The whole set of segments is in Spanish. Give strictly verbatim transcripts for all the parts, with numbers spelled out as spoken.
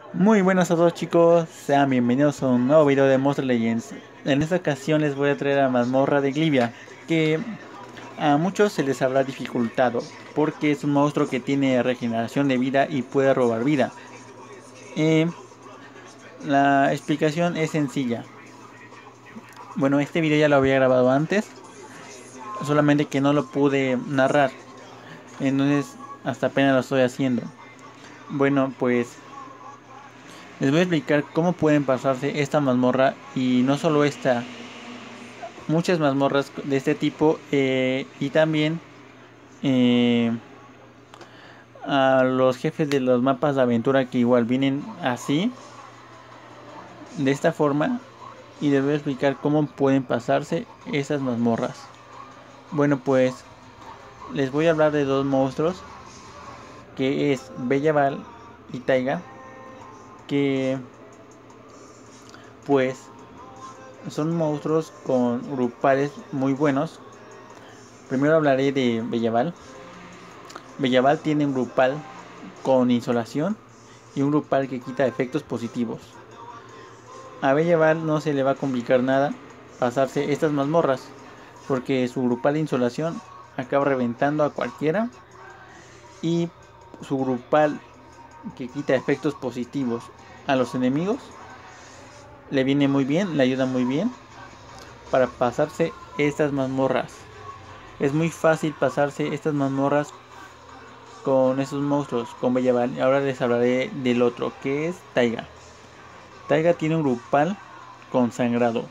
Muy buenas a todos chicos, sean bienvenidos a un nuevo video de Monster Legends. En esta ocasión les voy a traer a Mazmorra de Glivia, que a muchos se les habrá dificultado, porque es un monstruo que tiene regeneración de vida y puede robar vida. Eh, la explicación es sencilla. Bueno, este video ya lo había grabado antes, solamente que no lo pude narrar, entonces hasta apenas lo estoy haciendo. Bueno, pues les voy a explicar cómo pueden pasarse esta mazmorra, y no solo esta, muchas mazmorras de este tipo, eh, y también eh, a los jefes de los mapas de aventura que igual vienen así, de esta forma, y les voy a explicar cómo pueden pasarse esas mazmorras. Bueno, pues les voy a hablar de dos monstruos, que es Belial y Taiga, que pues son monstruos con grupales muy buenos. Primero hablaré de Belial. Belial tiene un grupal con insolación y un grupal que quita efectos positivos. A Belial no se le va a complicar nada pasarse estas mazmorras, porque su grupal de insolación acaba reventando a cualquiera, y su grupal que quita efectos positivos a los enemigos le viene muy bien, le ayuda muy bien para pasarse estas mazmorras. Es muy fácil pasarse estas mazmorras con esos monstruos, con Belial. Ahora les hablaré del otro, que es Taiga. Taiga tiene un grupal con sangrado,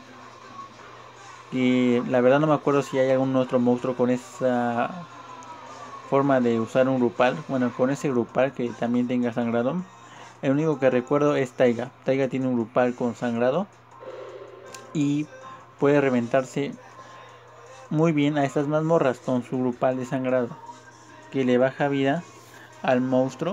y la verdad no me acuerdo si hay algún otro monstruo con esa forma de usar un grupal, bueno, con ese grupal que también tenga sangrado. El único que recuerdo es Taiga. Taiga tiene un grupal con sangrado y puede reventarse muy bien a estas mazmorras con su grupal de sangrado, que le baja vida al monstruo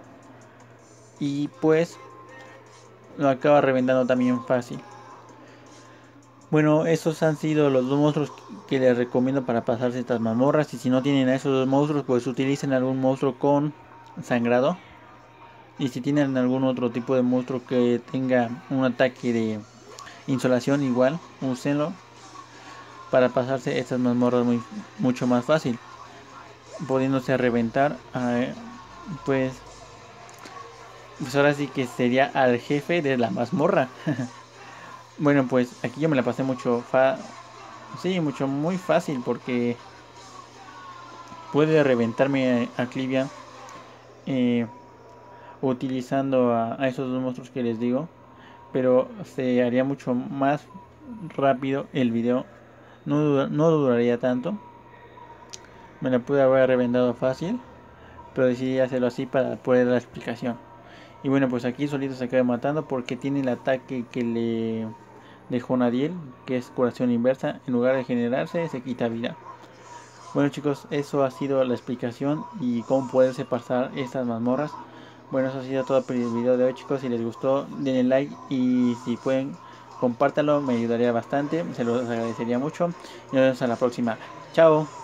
y pues lo acaba reventando también fácil. Bueno, esos han sido los dos monstruos que les recomiendo para pasarse estas mazmorras. Y si no tienen a esos dos monstruos, pues utilicen algún monstruo con sangrado. Y si tienen algún otro tipo de monstruo que tenga un ataque de insolación, igual úsenlo para pasarse estas mazmorras muy, mucho más fácil, pudiéndose reventar eh, pues, pues ahora sí que sería al jefe de la mazmorra. Bueno, pues aquí yo me la pasé mucho fa sí, mucho muy fácil, porque puede reventarme a, a Clivia eh, utilizando a, a esos dos monstruos que les digo, pero se haría mucho más rápido el video, no, no duraría tanto. Me la pude haber reventado fácil, pero decidí hacerlo así para poder dar la explicación. Y bueno, pues aquí solito se acaba matando porque tiene el ataque que le dejó Nadiel, que es curación inversa. En lugar de generarse, se quita vida. Bueno chicos, eso ha sido la explicación y cómo poderse pasar estas mazmorras. Bueno, eso ha sido todo por el video de hoy chicos. Si les gustó, denle like, y si pueden, compártanlo, me ayudaría bastante, se los agradecería mucho. Y nos vemos a la próxima. Chao.